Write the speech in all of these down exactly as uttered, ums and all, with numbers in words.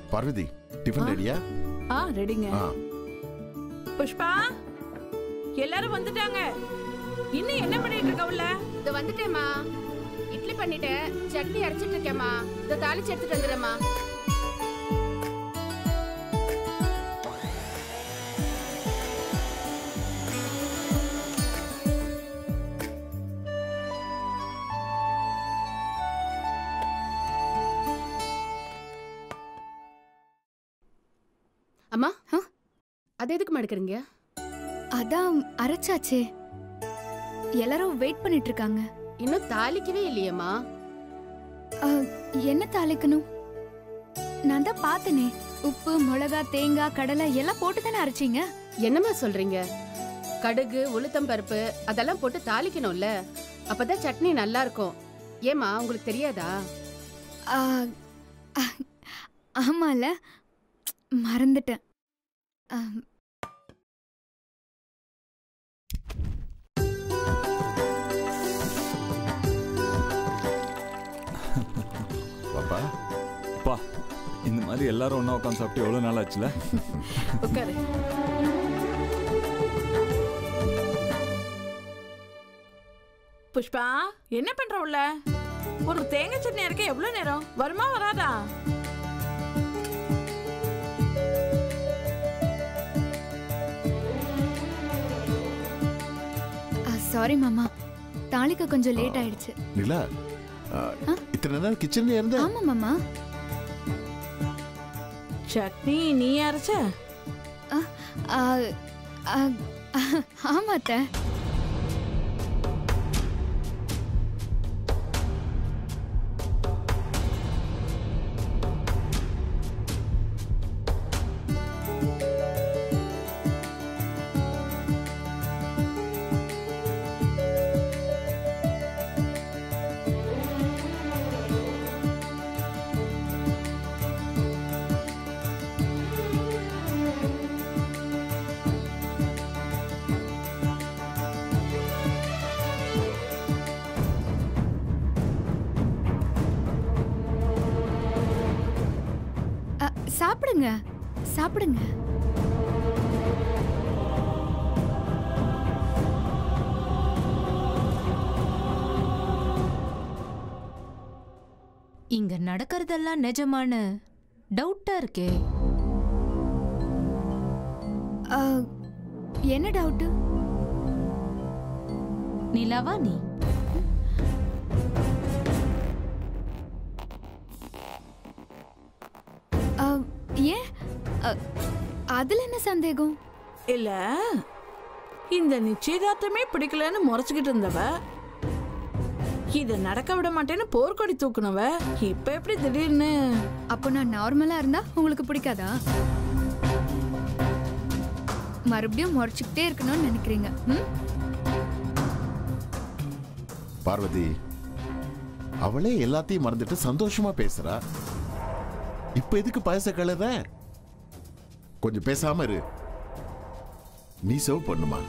Parvati tiffin ரெடியா? ஆ ரெடிங்க. புஷ்பா எல்லாரும் வந்துட்டாங்க. இன்னும் என்ன பண்ணிட்டு இருக்க உள்ள? இது வந்துட்டேம்மா. இட்லி பண்ணிட்டேன், சட்னி அரைச்சிட்டு இருக்கேம்மா. இத தாளிச்சு எடுத்துட்டு வந்துடுறேம்மா. அம்மா, அது எதுக்கு எடுக்கிறீங்க? அதான் அரைச்சாச்சே. எல்லாரும் வெயிட் பண்ணிட்டு இருக்காங்க. இன்னும் தாளிக்கவே இல்லையம்மா. என்ன தாளிக்கணும்? நான் தான் பார்த்தனே. உப்பு, மிளகா, தேங்காய், கடலை எல்லாம் போட்டு தானே அரைச்சிங்க. என்னம்மா சொல்றீங்க? கடுகு, உளுத்தம் பருப்பு அதெல்லாம் போட்டு தாளிக்கணும்ல, அப்பதான் சட்னி நல்லா இருக்கும். ஏமா உங்களுக்கு தெரியாதா? ஆமால, மறந்துட்டேன். பாப்பா பா, இந்த மாதிரி எல்லாரும் ஒண்ணா உட்காந்து சாப்பிட்டு எவ்வளவு நாள் ஆச்சுல? உட்காரு. புஷ்பா என்ன பண்ற உள்ள? ஒரு தேங்காய் சட்னி அரைக்க எவ்வளவு நேரம்? வருமா வராதா? சாரி மாமா, தாளிக்க கொஞ்சம் லேட் ஆயிடுச்சு. நிலா, இத்தனை நேரம் கிச்சன்ல இருந்த? ஆமா மாமா. சட்னி நீ அரைச்ச? ஆமாத்த. சாப்பிடுங்க சாப்பிடுங்க. இங்க நடக்கிறதெல்லாம் நிஜமான டவுட்டா இருக்கே. என்ன டவுட்? நிலாவா நீ? ஏன், அதுல என்ன சந்தேகம்? இல்ல, இந்த நிச்சயதார்த்தமே பிடிக்கலன்னு முறைச்சுக்கிட்டு இருந்தவ, இத நடக்க விட மாட்டேன்னு போர்க்கொடி தூக்குனவ, இப்ப எப்படி திடீர்னு? அப்போ நான் நார்மலா இருந்தா உங்களுக்கு பிடிக்காதா? மறுபடியும் முறைச்சுக்கிட்டே இருக்கணும்னு நினைக்கிறீங்க? பார்வதி, அவளே எல்லாத்தையும் மறந்துட்டு சந்தோஷமா பேசுறா. இப்ப எதுக்கு பாயச கலர? கொஞ்சம் பேசாம இரு. நீ சர்வ் பண்ணுமா?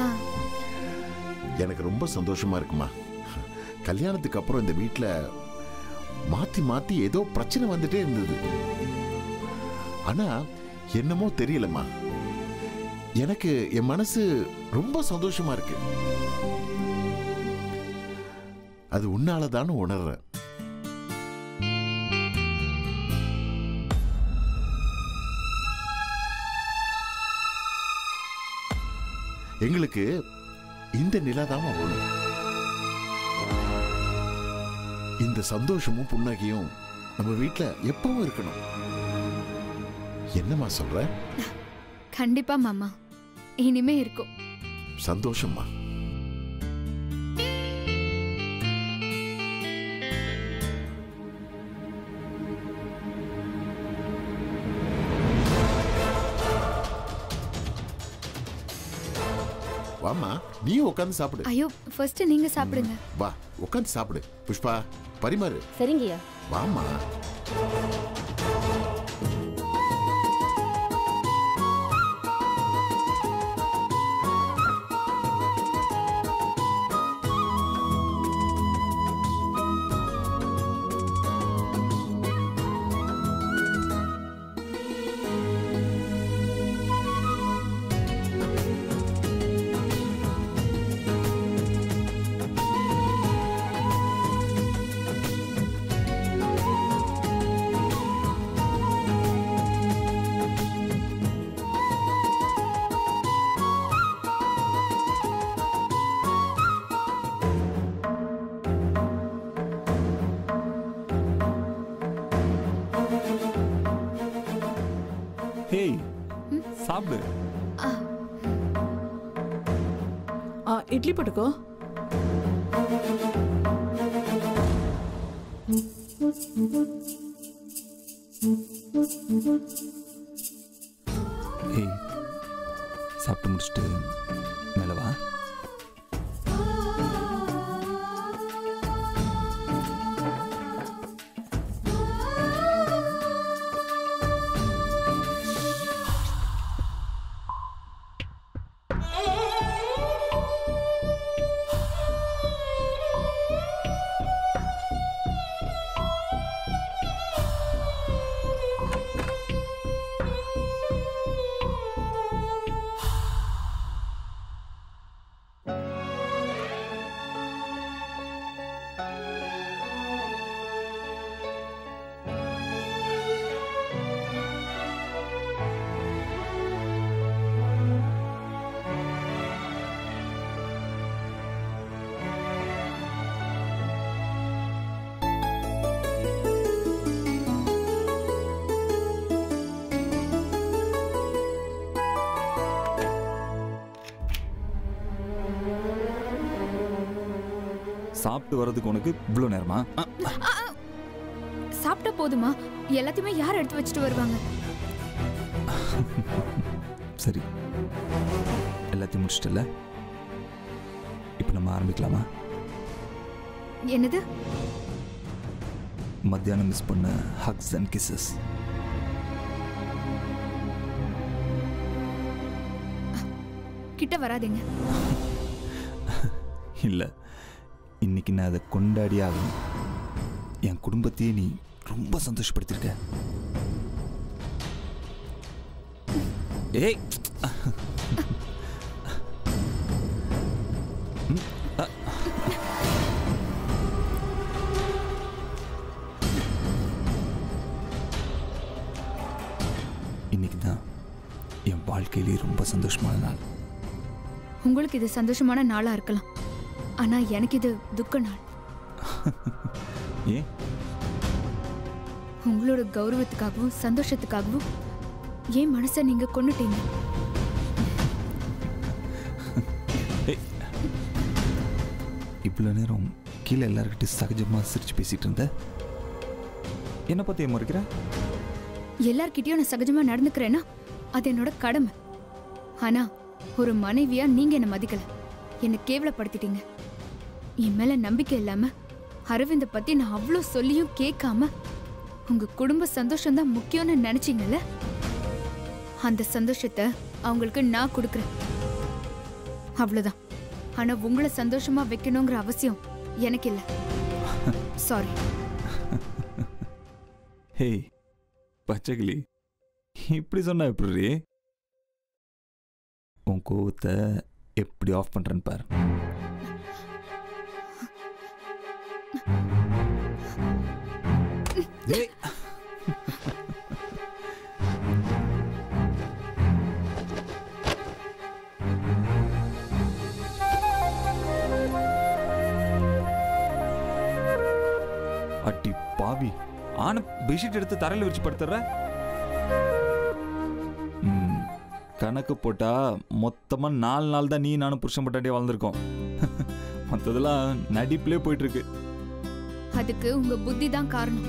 எனக்கு ரொம்ப சந்தோஷமா இருக்குமா. கல்யாணத்துக்கு அப்புறம் இந்த வீட்டுல மாத்தி மாத்தி ஏதோ பிரச்சனை வந்துட்டே இருந்தது. ஆனா என்னமோ தெரியலம்மா, எனக்கு என் மனசு ரொம்ப சந்தோஷமா இருக்கு. அது உன்னாலதான் உணர்றேன். எங்களுக்கு இந்த நிலாதாம வேணும். இந்த சந்தோஷமும் புன்னகையும் நம்ம வீட்டுல எப்பவும் இருக்கணும். என்னம்மா சொல்ற? கண்டிப்பா மாமா, இனிமே இருக்கும். சந்தோஷமா. வாமா, நீ உட்காந்து சாப்பிடு. ஐயோ, ஃபர்ஸ்ட் நீங்க சாப்பிடுங்க. வா, உட்காந்து சாப்பிடு. புஷ்பா, பரிமாறு. சரிங்கய்யா. வாமா. ஏய் சாப்பிடு. ஆ, இட்லி போட்டுக்கோ. ஏய் சாப்பிட்டு முடிச்சுட்டு மேலே வா. சாப்பிட்டு வர்றதுக்கு உனக்கு இவ்வளோ நேரமா? சாப்பிட்டா போதுமா? எல்லாத்தையுமே யார் எடுத்து வச்சுட்டு வருவாங்க? சரி, எல்லாத்தையும் முடிச்சிட்டல, இப்போ நம்ம ஆரம்பிக்கலாமா? என்னது? மத்தியானம் மிஸ் பண்ண ஹக்ஸ் அண்ட் கிசஸ். கிட்ட வராதீங்க. இல்லை, இன்னைக்கு நான் அதை கொண்டாடி ஆகணும். என் குடும்பத்தையே நீ ரொம்ப சந்தோஷப்படுத்திருக்க. ஏய் இன்னைக்கு தான் என் வாழ்க்கையிலே ரொம்ப சந்தோஷமான நாள். உங்களுக்கு இது சந்தோஷமான நாளா இருக்கலாம், ஆனா எனக்கு இது துக்க நாள். ஏன்? உங்களோட கௌரவத்துக்காகவும் சந்தோஷத்துக்காகவும் ஏன் மனசை நீங்க கொன்னுட்டீங்க. இவ்வளவு நேரம் கீழே எல்லார்கிட்டையும் சகஜமா சிரிச்சு பேசிட்டு இருந்த, என்ன பத்தி ஏன் முறைக்கிற? எல்லார்கிட்டயும் நான் சகஜமா நடந்துக்கிறேன்னா அது என்னோட கடமை. ஆனா ஒரு மனைவியா நீங்க என்ன மதிக்கல, என்னை கேவலப்படுத்திட்டீங்க. என் மேல நம்பிக்கை இல்லாம அரவிந்த பத்தி நான் அவ்வளோ சொல்லியும் கேட்காம உங்க குடும்ப சந்தோஷம் தான் முக்கியம்னு நினைச்சீங்கல்ல, அந்த சந்தோஷத்தை அவங்களுக்கு நான் கொடுக்குறேன். அவ்வளவுதான். ஆனா உங்களை சந்தோஷமா வைக்கணுங்கிற அவசியம் எனக்கு இல்லை. சாரி. ஹே பச்சைக்கிளி, இப்படி சொன்னா எப்படி? உன் கோவத்தை எப்படி ஆஃப் பண்றேன்னு பாரு. அட்டி பாவி, ஆன பெட்ஷீட் எடுத்து தரையில் விரிச்சு படுத்துற. கணக்கு போட்டா மொத்தமா நாலு நாள் தான் நீ நானும் புருஷன் பட்டாட்டியே வாழ்ந்திருக்கோம். மற்றதெல்லாம் நடிப்பிலே போயிட்டு இருக்கு. அதுக்கு உங்க புத்தி தான் காரணம்.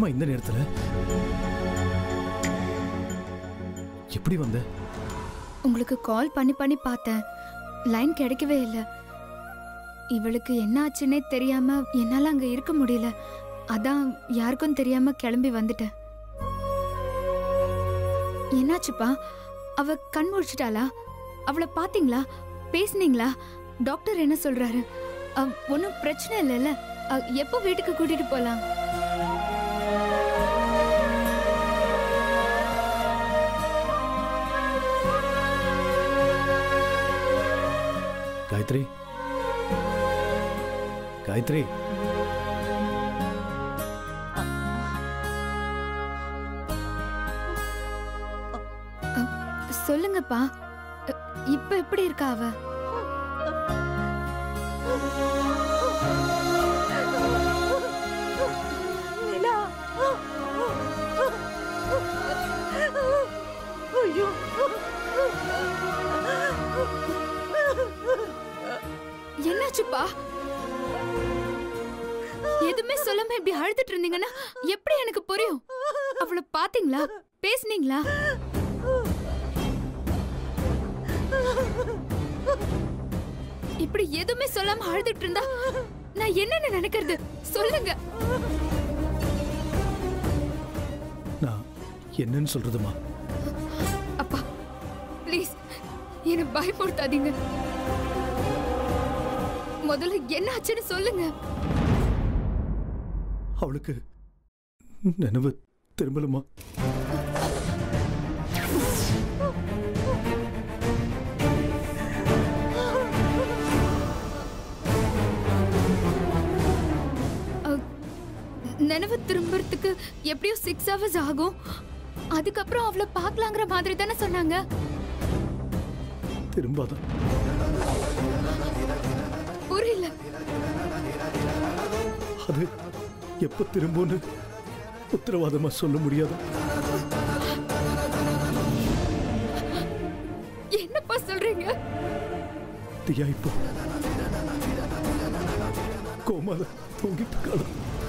என்னம்மா இந்த நேரத்துல? எப்படி வந்த? உங்களுக்கு கால் பண்ணி பண்ணி பார்த்தேன், லைன் கிடைக்கவே இல்லை. இவளுக்கு என்ன ஆச்சுன்னே தெரியாம என்னால அங்க இருக்க முடியல. அதான் யாருக்கும் தெரியாம கிளம்பி வந்துட்டேன். என்னாச்சுப்பா? அவ கண் முழிச்சிட்டாளா? அவளை பாத்தீங்களா? பேசுனீங்களா? டாக்டர் என்ன சொல்றாரு? ஒன்னும் பிரச்சனை இல்லைல்ல? எப்போ வீட்டுக்கு கூட்டிட்டு போலாம்? காயத்ரி, காயத்ரி, சொல்லுங்கப்பா, இப்ப எப்படி இருக்கா அவ? நிலா, ஐயோ, என்னாச்சுப்பா? எதுவுமே சொல்லாம இப்படி அழுதுட்டு இருந்தீங்கன்னா எப்படி எனக்கு புரியும்? அவளை பாத்தீங்களா? பேசுனீங்களா? இப்படி எதுவுமே சொல்லாம அழுதுட்டு இருந்தா நான் என்னன்னு நினைக்கிறது? சொல்லுங்க. நான் என்னன்னு சொல்றதுமா? அப்பா ப்ளீஸ் என்ன பயப்படுத்தாதீங்க. முதல்ல என்ன ஆச்சுன்னு சொல்லுங்க. அவளுக்கு நினைவு திரும்பலுமா? நினைவு திரும்பறதுக்கு எப்படியும் சிக்ஸ் ஹவர்ஸ் ஆகும். அதுக்கப்புறம் அவளை பார்க்கலாங்கிற மாதிரி தானே சொன்னாங்க. திரும்பாத. புரியல. அது எப்ப திரும்பும்னு உத்தரவாதமா சொல்ல முடியாது. என்னப்பா சொல்றீங்க? தியா இப்போ கோமால தூங்கிட்டு இருக்காளா?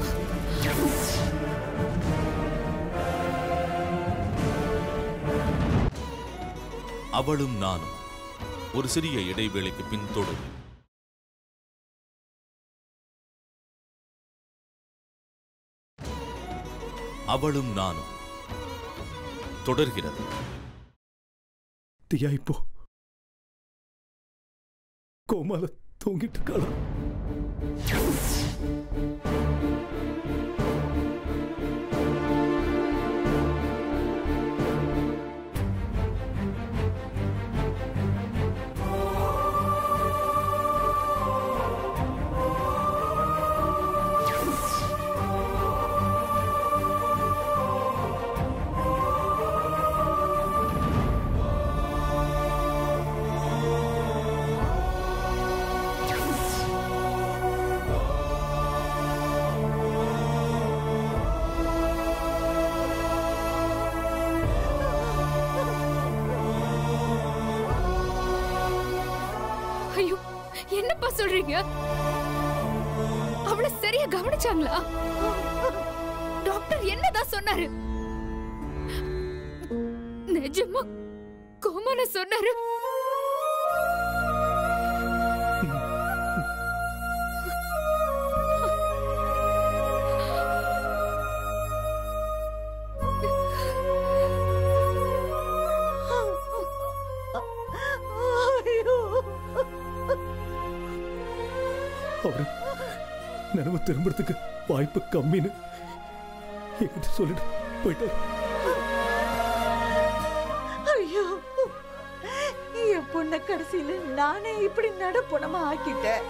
அவளும் நானும் ஒரு சிறிய இடைவேளைக்கு பின் தொடரும். அவளும் நானும் தொடர்கிறது. தியா இப்போ கோமால தூங்கிட்டு இருக்காளா? என்னப்பா சொல்றீங்க? அவளை சரியா கவனிச்சாங்களா? டாக்டர் என்னதான் சொன்னாரு? நிஜமா கோமால சொன்னாரு? அவரு நினைவு திரும்புறதுக்கு வாய்ப்பு கம்மின்னு என்கிட்ட சொல்லிட்டு போயிட்டாரு. ஐயோ, என் பொண்ண கடைசியில நானே இப்படி நடப்புணமா ஆக்கிட்டேன்.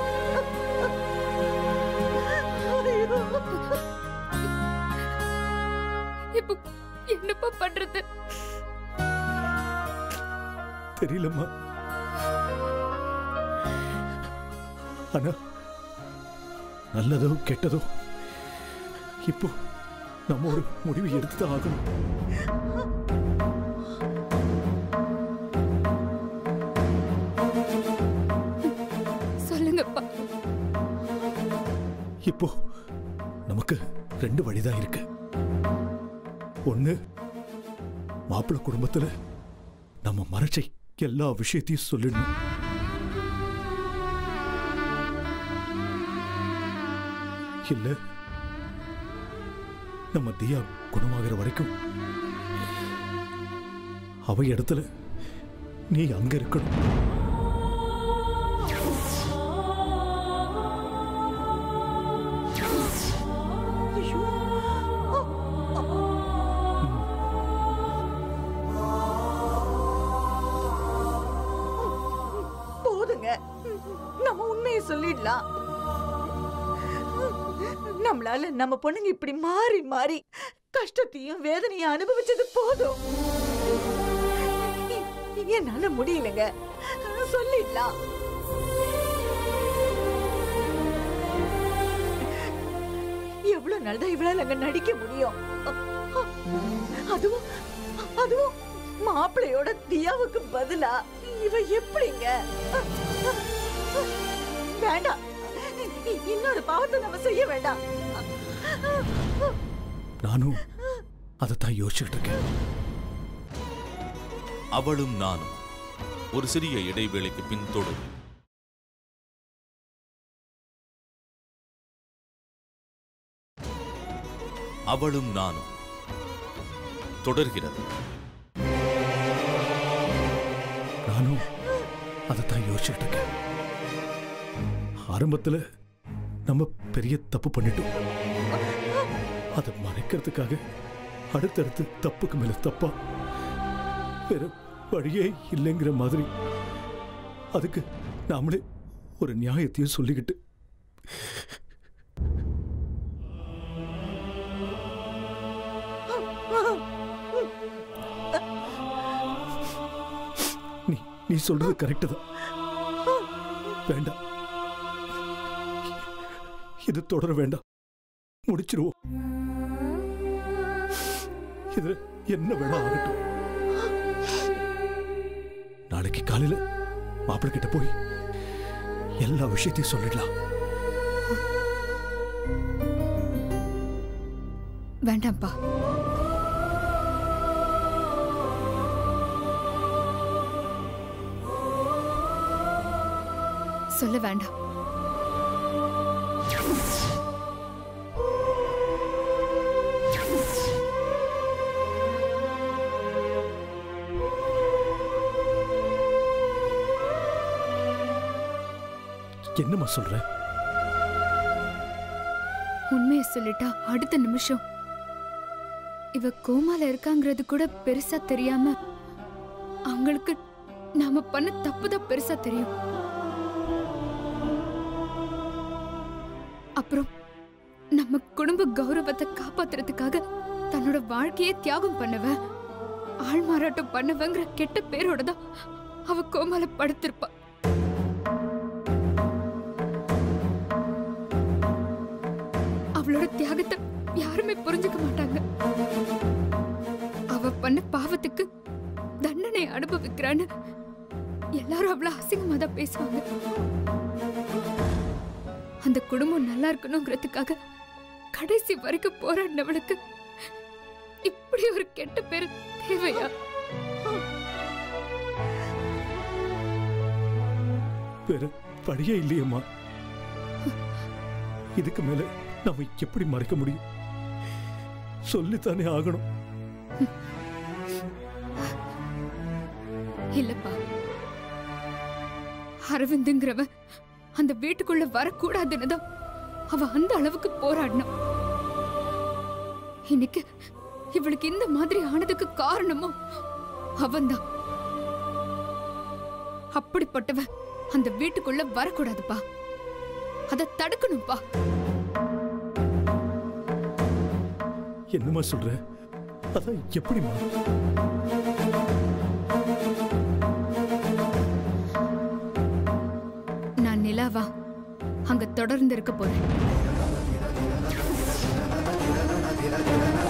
இப்போ என்னப்பா பண்றது? தெரியலம்மா. ஆனா நல்லதோ கெட்டதோ இப்போ நம்ம ஒரு முடிவு எடுத்துதான் ஆகணும். சொல்லுங்கப்பா. இப்போ நமக்கு ரெண்டு வழிதான் இருக்கு. ஒண்ணு, மாப்பிள்ளை குடும்பத்துல நம்ம மறைச்ச எல்லா விஷயத்தையும் சொல்லிடணும். இல்ல நம்ம தியா குணமாகிற வரைக்கும் அவ இடத்துல நீ அங்க இருக்கணும். போதுங்க, நம்ம உண்மையை சொல்லிடலாம். நம்மளால நம்ம பொண்ணுங்க இப்படி மாறி மாறி கஷ்டத்தையும் வேதனையும் அனுபவிச்சது போதும். என்னால முடியலங்க, சொல்லிடலாம். எவ்வளவு நாள்தான் இவளால அங்க நடிக்க முடியும்? அதுவும் அதுவும் மாப்பிள்ளையோட தியாவுக்கு பதிலா இவ எப்படிங்க? வேண்டாம், இன்னொரு பாவத்தை நம்ம செய்ய வேண்டாம். நானும் அதைத்தான் யோசிச்சுட்டு இருக்கேன். அவளும் நானும் ஒரு சிறிய இடைவேளைக்கு பின் தொடரும். அவளும் நானும் தொடர்கிறது. நானும் அதைத்தான் யோசிச்சுட்டு இருக்கேன். ஆரம்பத்துல நம்ம பெரிய தப்பு பண்ணிட்டோம். அதை மறைக்கிறதுக்காக அடுத்தடுத்து தப்புக்கு மேல தப்பா, வேற வழியே இல்லைங்கிற மாதிரி அதுக்கு நாமளே ஒரு நியாயத்தையும் சொல்லிக்கிட்டு நீ நீ சொல்றது கரெக்ட் தான். வேண்டாம், இது தொடர வேண்டாம், முடிச்சிருவோம். இதுல என்ன வேணா ஆகட்டும். நாளைக்கு காலையில மாப்பிள்ளை கிட்ட போய் எல்லா விஷயத்தையும் சொல்லிடலாம். வேண்டாம்ப்பா, சொல்ல வேண்டாம். என்னம்மா சொல்ற? உண்மையை சொல்லிட்டா அடுத்த நிமிஷம் இவ கோமால இருக்காங்கிறது கூட பெருசா தெரியாம அவங்களுக்கு நாம பண்ண தப்புதான் பெருசா தெரியும். அப்புறம் நம்ம குடும்ப கௌரவத்தை காப்பாத்துறதுக்காக தன்னோட வாழ்க்கையே தியாகம் பண்ணவ, ஆள் மாறாட்டம் பண்ணவங்கிற கெட்ட பேரோட தான் அவ கோமால படுத்திருப்பா. அவளோட தியாகத்தை யாருமே புரிஞ்சுக்க மாட்டாங்க. அவ பண்ண பாவத்துக்கு தண்டனை அனுபவிக்கிறான்னு எல்லாரும் அவ்வளவு அசிங்கமா தான் பேசுவாங்க. அந்த குடும்பம் நல்லா இருக்கணுங்கிறதுக்காக கடைசி வரைக்கும் போராடினவளுக்கு இப்படி ஒரு கெட்ட பேரு தேவையா? வேற படியே இல்லையம்மா. இதுக்கு மேல நம்ம எப்படி மறைக்க முடியும்? சொல்லித்தானே ஆகணும். இல்லப்பா, அரவிந்துங்கிறவன் அந்த வீட்டுக்குள்ள வரக்கூடாதுன்னு தான் அவ அந்த அளவுக்கு போராடினான். இன்னைக்கு இவளுக்கு இந்த மாதிரி ஆனதுக்கு காரணமும் அவன்தான். அப்படிப்பட்டவன் அந்த வீட்டுக்குள்ள வரக்கூடாதுப்பா, அதை தடுக்கணும்பா. என்னமா சொல்ற? அதான் எப்படிமா? நான் நிலாவா அங்க தொடர்ந்து இருக்க போறேன்.